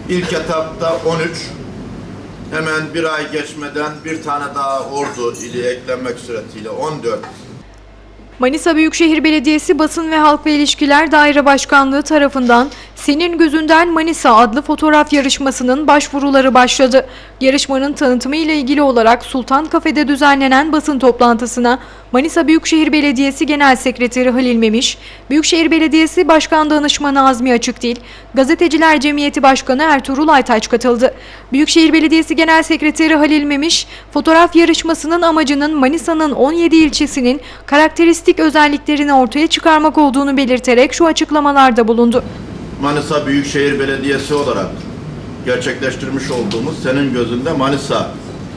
İlk etapta 13, hemen bir ay geçmeden bir tane daha Ordu ili eklenmek suretiyle 14. Manisa Büyükşehir Belediyesi Basın ve Halkla İlişkiler Daire Başkanlığı tarafından "Senin Gözünden Manisa" adlı fotoğraf yarışmasının başvuruları başladı. Yarışmanın tanıtımı ile ilgili olarak Sultan Kafe'de düzenlenen basın toplantısına Manisa Büyükşehir Belediyesi Genel Sekreteri Halil Memiş, Büyükşehir Belediyesi Başkan Danışmanı Azmi Açıkdil, Gazeteciler Cemiyeti Başkanı Ertuğrul Aytaç katıldı. Büyükşehir Belediyesi Genel Sekreteri Halil Memiş, fotoğraf yarışmasının amacının Manisa'nın 17 ilçesinin karakteristik özelliklerini ortaya çıkarmak olduğunu belirterek şu açıklamalarda bulundu. Manisa Büyükşehir Belediyesi olarak gerçekleştirmiş olduğumuz "Senin Gözünde Manisa"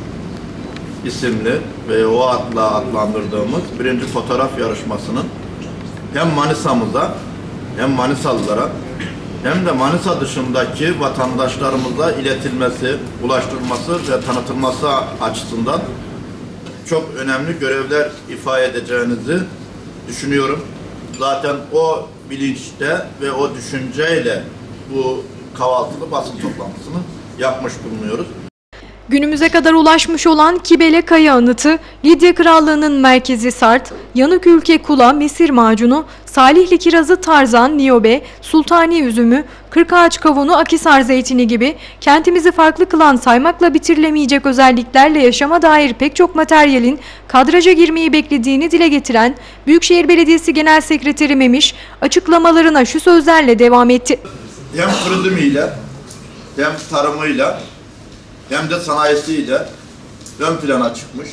isimli ve o adla adlandırdığımız birinci fotoğraf yarışmasının hem Manisa'mıza hem Manisalılara hem de Manisa dışındaki vatandaşlarımıza iletilmesi, ulaştırılması ve tanıtılması açısından çok önemli görevler ifade edeceğinizi düşünüyorum. Zaten o bilinçte ve o düşünceyle bu kahvaltılı basın toplantısını yapmış bulunuyoruz. Günümüze kadar ulaşmış olan Kibele Kaya Anıtı, Lidya Krallığı'nın merkezi Sart, Yanık Ülke Kula Mesir Macunu, Salihli Kirazı Tarzan Niyobe, Sultani Üzümü, Kırkağaç Kavunu Akisar Zeytini gibi kentimizi farklı kılan saymakla bitirilemeyecek özelliklerle yaşama dair pek çok materyalin kadraja girmeyi beklediğini dile getiren Büyükşehir Belediyesi Genel Sekreteri Memiş açıklamalarına şu sözlerle devam etti. Hem turizmiyle, hem tarımıyla, hem de sanayisiyle ön plana çıkmış.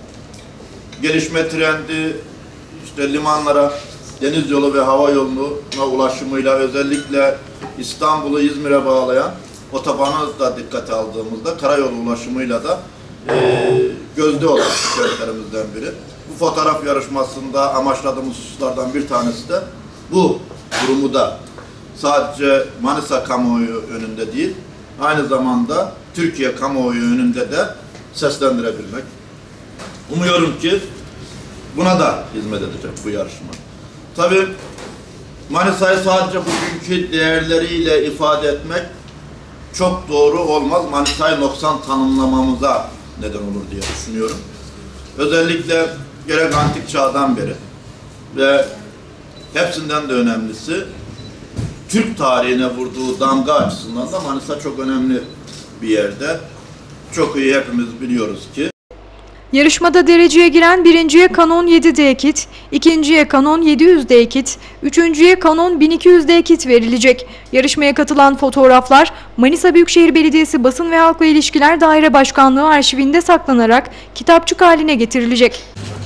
Gelişme trendi, işte limanlara, deniz yolu ve hava yoluna ulaşımıyla, özellikle İstanbul'u İzmir'e bağlayan otobanı da dikkate aldığımızda karayolu ulaşımıyla da gözde olan kentlerimizden biri. Bu fotoğraf yarışmasında amaçladığımız hususlardan bir tanesi de bu durumu da sadece Manisa kamuoyu önünde değil, aynı zamanda Türkiye kamuoyu önünde de seslendirebilmek. Umuyorum ki buna da hizmet edecek bu yarışma. Tabii Manisa'yı sadece bugünkü değerleriyle ifade etmek çok doğru olmaz. Manisa'yı noksan tanımlamamıza neden olur diye düşünüyorum. Özellikle gerek antik çağdan beri ve hepsinden de önemlisi Türk tarihine vurduğu damga açısından da Manisa çok önemli bir yerde. Çok iyi hepimiz biliyoruz ki. Yarışmada dereceye giren birinciye Canon 7D kit, ikinciye Canon 700D kit, üçüncüye Canon 1200D kit verilecek. Yarışmaya katılan fotoğraflar Manisa Büyükşehir Belediyesi Basın ve Halkla İlişkiler Daire Başkanlığı arşivinde saklanarak kitapçık haline getirilecek.